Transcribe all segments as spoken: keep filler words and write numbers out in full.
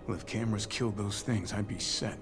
Well, if cameras killed those things, I'd be set.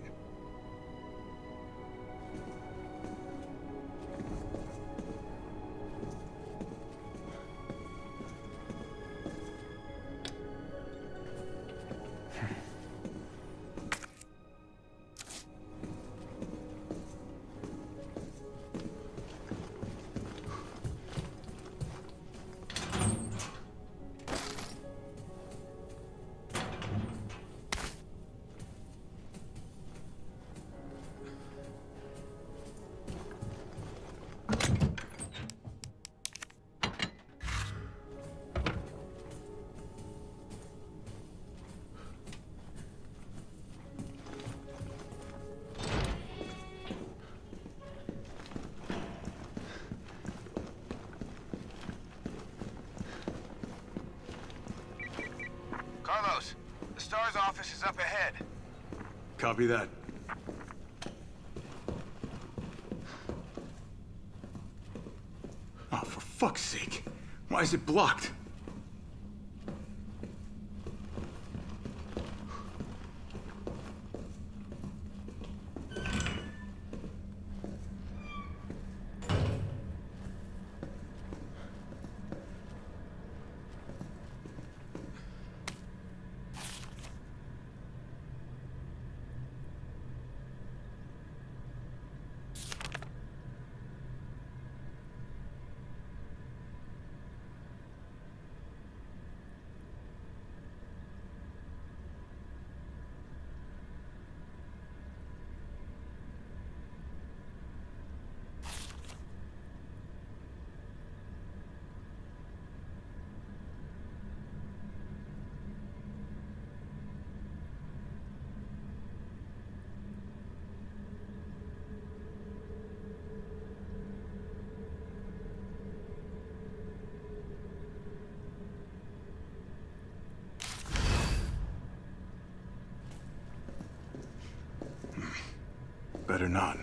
Carlos, the STARS office is up ahead. Copy that. Oh, for fuck's sake. Why is it blocked? Better not.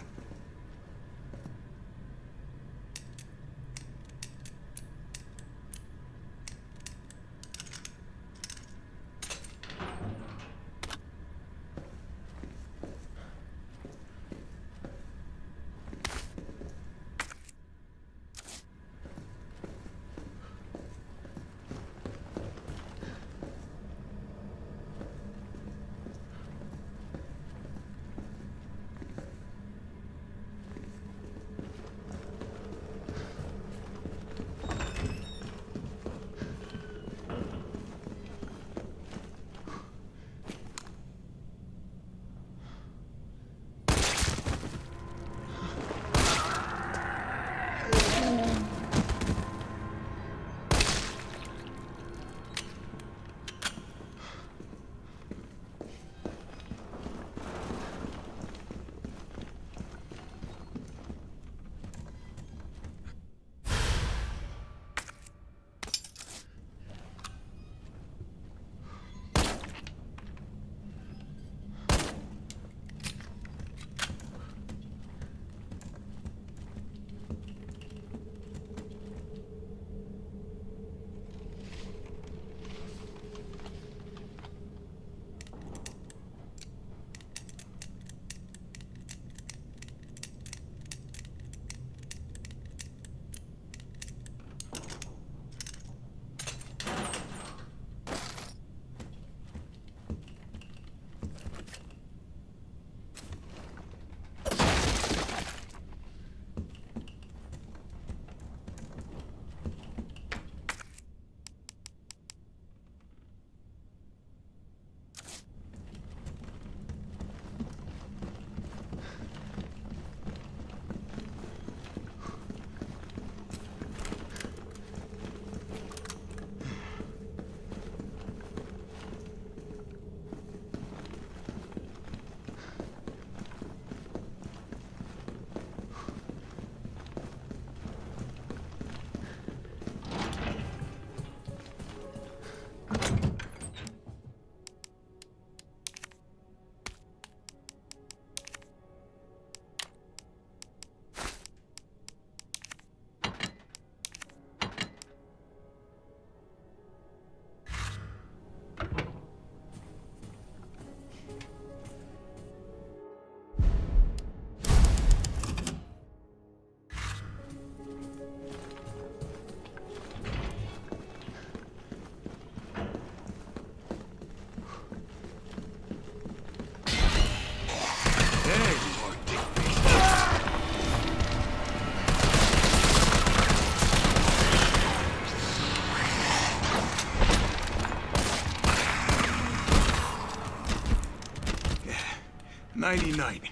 Nighty-night.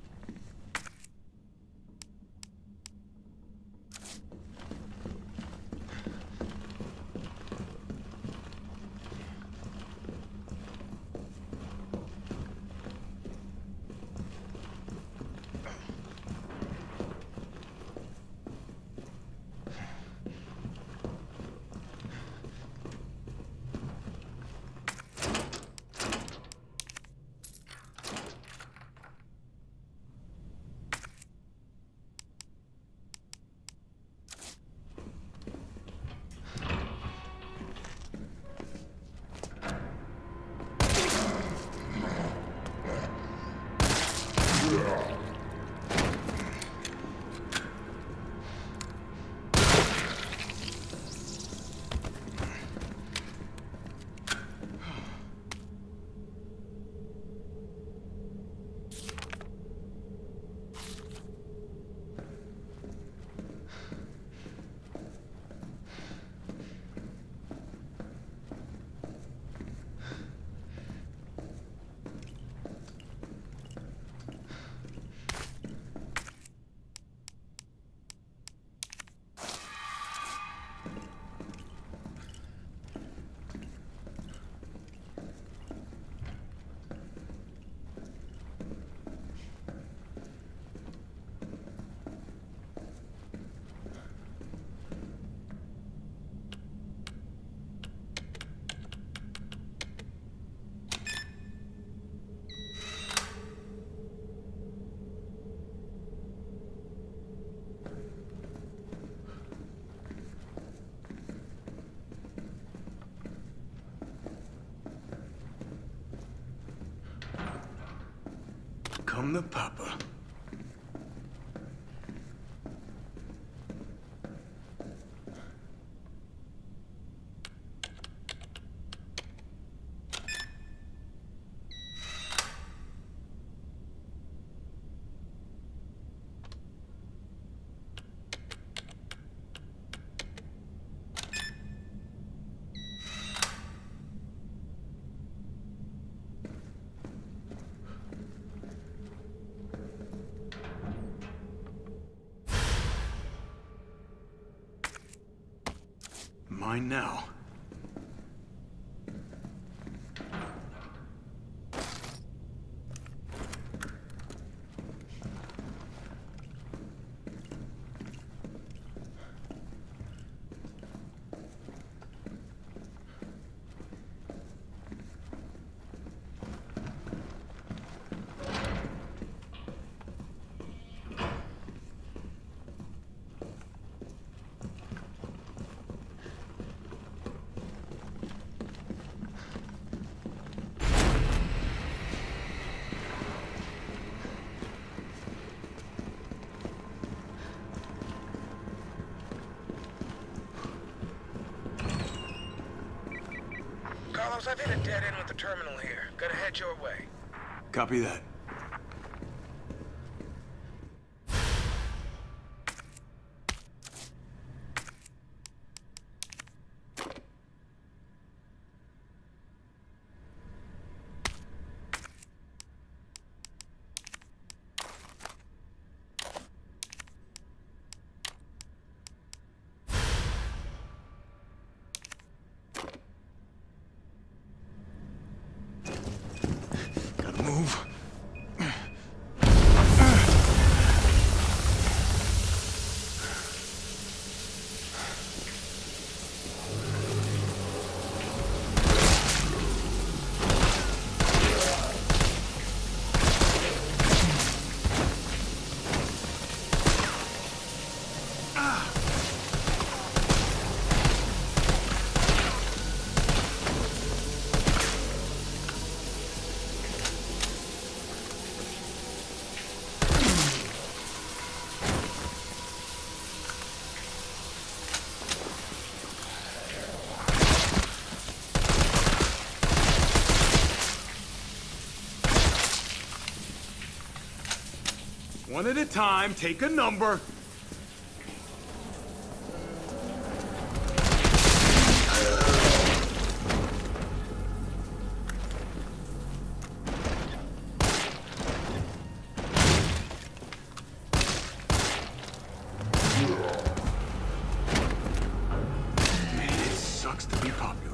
Come the papa. Mine now. Carlos, I've hit a dead end with the terminal here. Gotta head your way. Copy that. Move. One at a time, take a number. to be popular.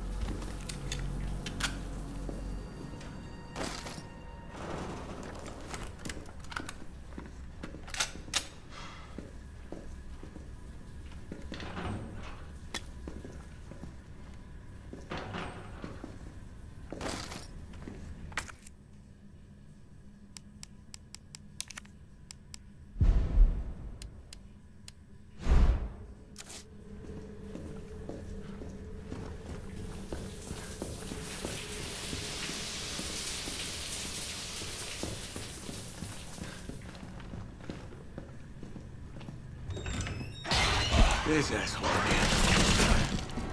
This asshole again.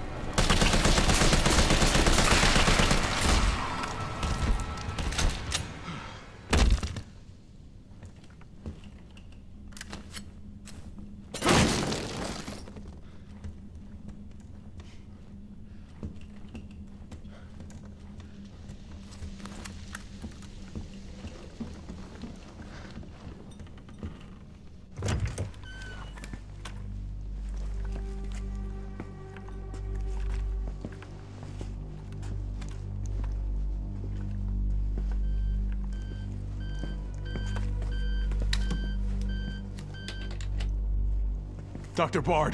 Doctor Bard.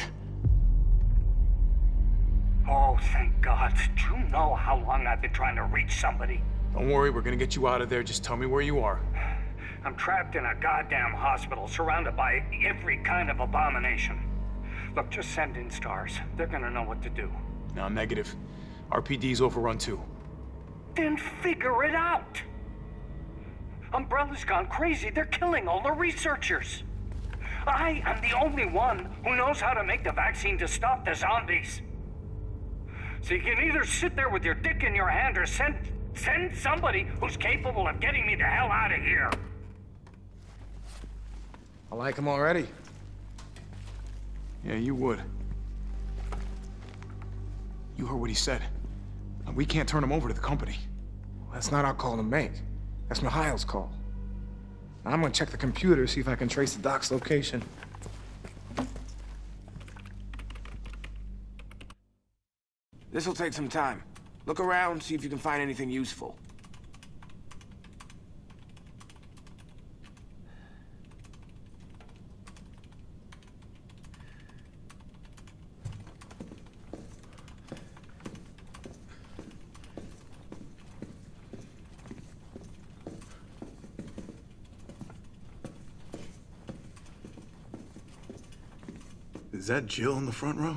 Oh, thank God. Do you know how long I've been trying to reach somebody? Don't worry, we're gonna get you out of there. Just tell me where you are. I'm trapped in a goddamn hospital, surrounded by every kind of abomination. Look, just send in stars. They're gonna know what to do. No, negative. R P D's overrun too. Then figure it out! Umbrella's gone crazy. They're killing all the researchers. I am the only one who knows how to make the vaccine to stop the zombies. So you can either sit there with your dick in your hand or send send somebody who's capable of getting me the hell out of here. I like him already. Yeah, you would. You heard what he said. We can't turn him over to the company. That's not our call to make. That's Mikhail's call. I'm gonna check the computer, see if I can trace the doc's location. This'll take some time. Look around, see if you can find anything useful. Is that Jill in the front row?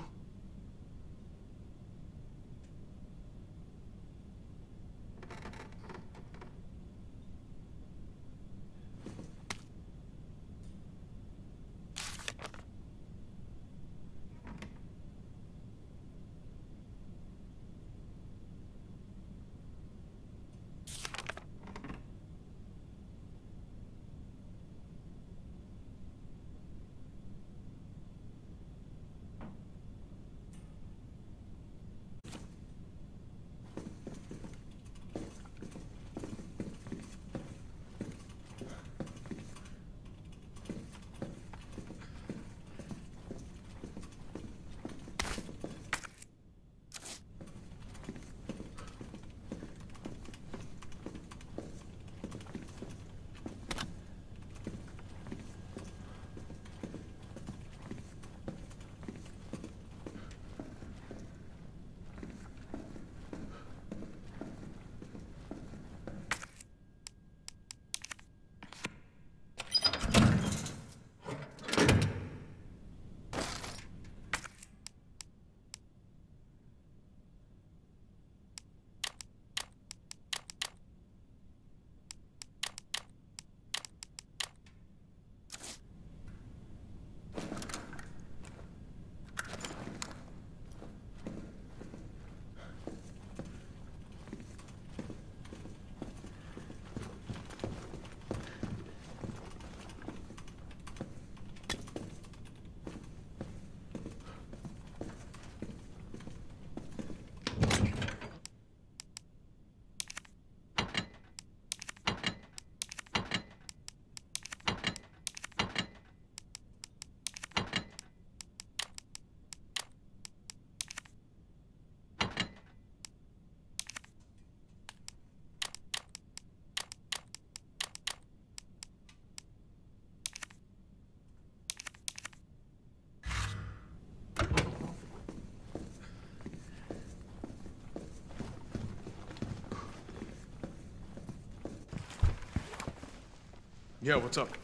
Yeah, what's up?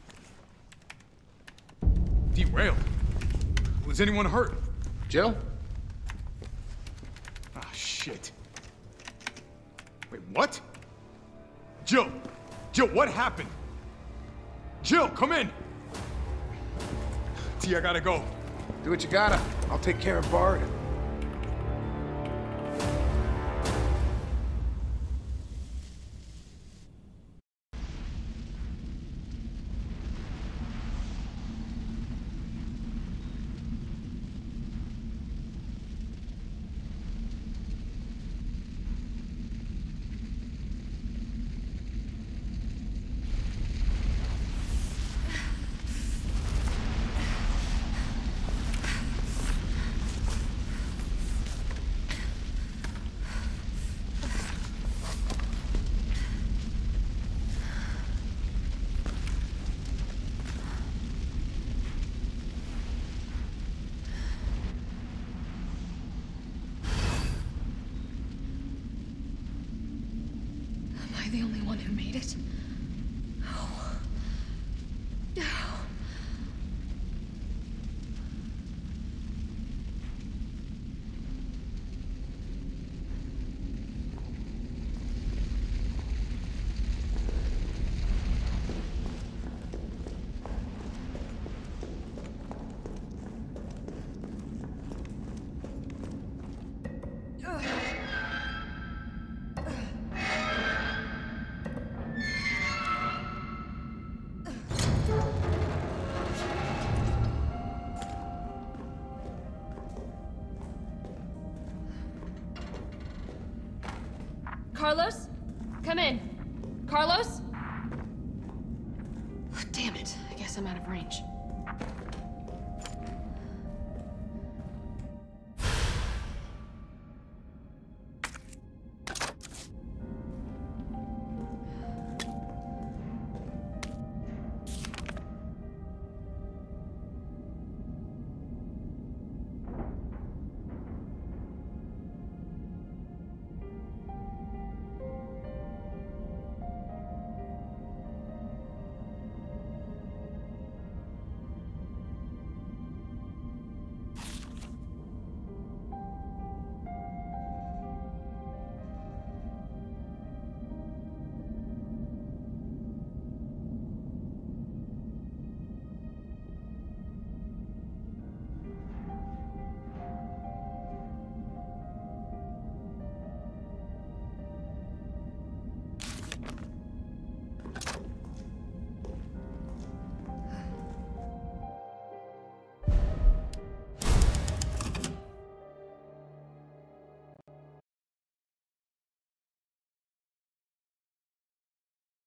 Derailed? Was anyone hurt? Jill? Ah, shit. Wait, what? Jill! Jill, what happened? Jill, come in! T, I gotta go. Do what you gotta. I'll take care of Bard. Am I the only one who made it? No. No. Carlos? Come in. Carlos? Damn it. I guess I'm out of range.